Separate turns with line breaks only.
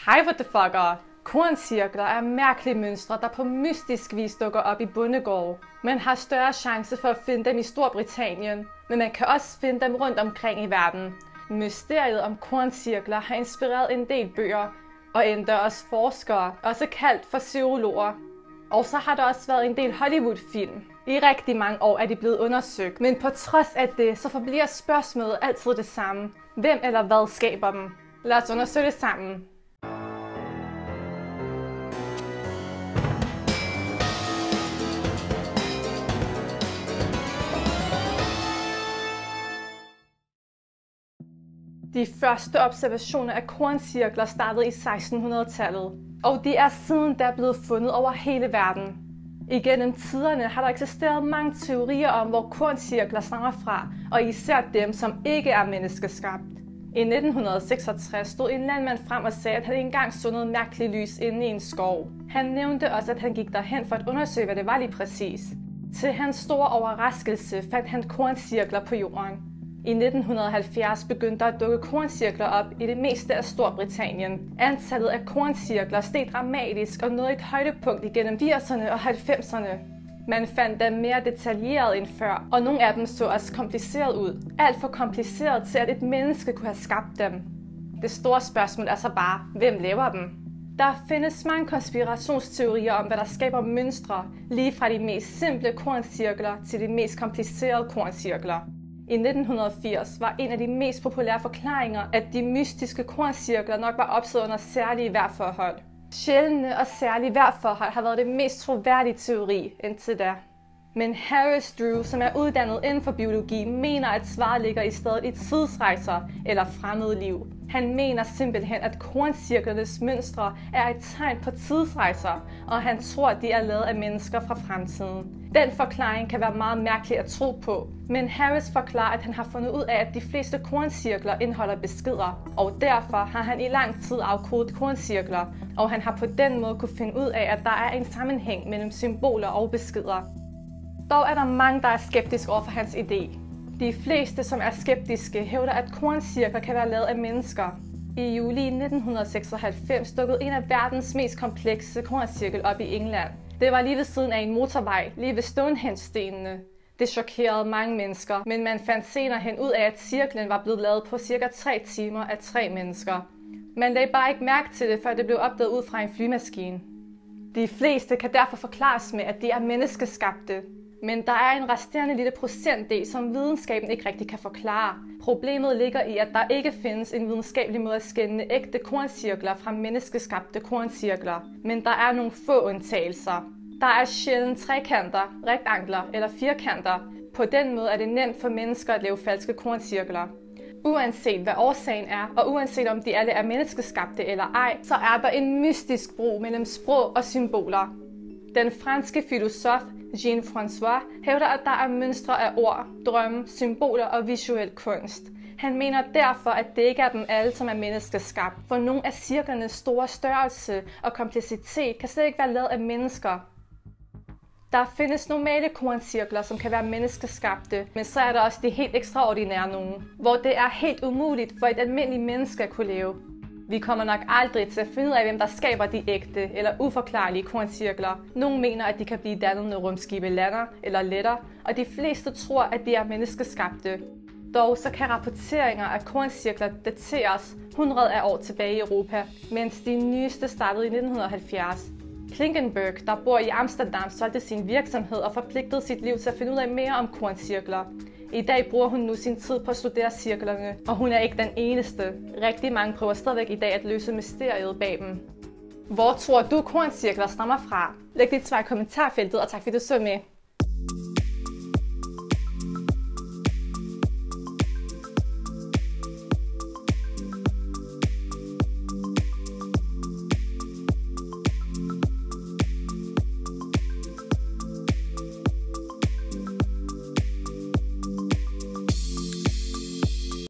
Hej what the fucker! Korncirkler er mærkelige mønstre, der på mystisk vis dukker op i bondegårde. Man har større chance for at finde dem i Storbritannien, men man kan også finde dem rundt omkring i verden. Mysteriet om korncirkler har inspireret en del bøger, og endda også forskere, også kaldt for zoologer. Og så har der også været en del Hollywood-film. I rigtig mange år er de blevet undersøgt, men på trods af det, så forbliver spørgsmålet altid det samme. Hvem eller hvad skaber dem? Lad os undersøge det sammen. De første observationer af korncirkler startede i 1600-tallet, og de er siden da blevet fundet over hele verden. Igennem tiderne har der eksisteret mange teorier om, hvor korncirkler stammer fra, og især dem, som ikke er menneskeskabt. I 1966 stod en landmand frem og sagde, at han engang så noget mærkeligt lys inde i en skov. Han nævnte også, at han gik derhen for at undersøge, hvad det var lige præcis. Til hans store overraskelse fandt han korncirkler på jorden. I 1970 begyndte der at dukke korncirkler op i det meste af Storbritannien. Antallet af korncirkler steg dramatisk og nåede et højdepunkt igennem 80'erne og 90'erne. Man fandt dem mere detaljeret end før, og nogle af dem så også kompliceret ud. Alt for kompliceret til, at et menneske kunne have skabt dem. Det store spørgsmål er så bare, hvem laver dem? Der findes mange konspirationsteorier om, hvad der skaber mønstre, lige fra de mest simple korncirkler til de mest komplicerede korncirkler. I 1980 var en af de mest populære forklaringer, at de mystiske korncirkler nok var opstået under særlige vejrforhold. Sjældne og særlige vejrforhold har været det mest troværdige teori indtil da. Men Harris Drew, som er uddannet inden for biologi, mener, at svaret ligger i stedet i tidsrejser eller fremmede liv. Han mener simpelthen, at korncirklernes mønstre er et tegn på tidsrejser, og han tror, at de er lavet af mennesker fra fremtiden. Den forklaring kan være meget mærkelig at tro på, men Harris forklarer, at han har fundet ud af, at de fleste korncirkler indeholder beskeder, og derfor har han i lang tid afkodet korncirkler, og han har på den måde kunne finde ud af, at der er en sammenhæng mellem symboler og beskeder. Dog er der mange, der er skeptiske over for hans idé. De fleste, som er skeptiske, hævder, at korncirkler kan være lavet af mennesker. I juli 1996 dukkede en af verdens mest komplekse korncirkel op i England. Det var lige ved siden af en motorvej, lige ved Stonehenge-stenene. Det chokerede mange mennesker, men man fandt senere hen ud af, at cirklen var blevet lavet på cirka 3 timer af 3 mennesker. Man lagde bare ikke mærke til det, før det blev opdaget ud fra en flymaskine. De fleste kan derfor forklares med, at de er menneskeskabte. Men der er en resterende lille procentdel, som videnskaben ikke rigtig kan forklare. Problemet ligger i, at der ikke findes en videnskabelig måde at skelne ægte korncirkler fra menneskeskabte korncirkler. Men der er nogle få undtagelser. Der er sjældent trekanter, rektangler eller firkanter. På den måde er det nemt for mennesker at lave falske korncirkler. Uanset hvad årsagen er, og uanset om de alle er menneskeskabte eller ej, så er der en mystisk bro mellem sprog og symboler. Den franske filosof Jean-François hævder, at der er mønstre af ord, drømme, symboler og visuel kunst. Han mener derfor, at det ikke er dem alle, som er menneskeskabt, for nogle af cirklernes store størrelse og kompleksitet kan slet ikke være lavet af mennesker. Der findes normale korncirkler, som kan være menneskeskabte, men så er der også de helt ekstraordinære nogle, hvor det er helt umuligt for et almindeligt menneske at kunne leve. Vi kommer nok aldrig til at finde ud af, hvem der skaber de ægte eller uforklarlige korncirkler. Nogle mener, at de kan blive dannet, når rumskibe lander eller letter, og de fleste tror, at de er menneskeskabte. Dog så kan rapporteringer af korncirkler dateres hundreder af år tilbage i Europa, mens de nyeste startede i 1970. Klinkenberg, der bor i Amsterdam, solgte sin virksomhed og forpligtede sit liv til at finde ud af mere om korncirkler. I dag bruger hun nu sin tid på at studere cirklerne, og hun er ikke den eneste. Rigtig mange prøver stadigvæk i dag at løse mysteriet bag dem. Hvor tror du korncirkler stammer fra? Læg dit svar i kommentarfeltet, og tak fordi du så med.